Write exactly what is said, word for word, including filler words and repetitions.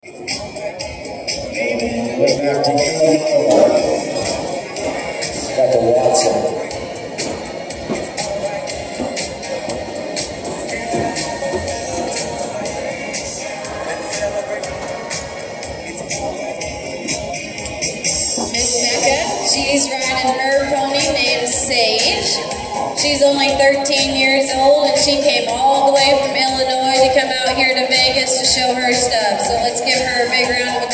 Got the Watson. Miss Mecca, she's riding her pony named Sage. She's only thirteen years old and she came all the way from Illinois to come out here to Vegas to show her stuff. So let's give her a big round of applause.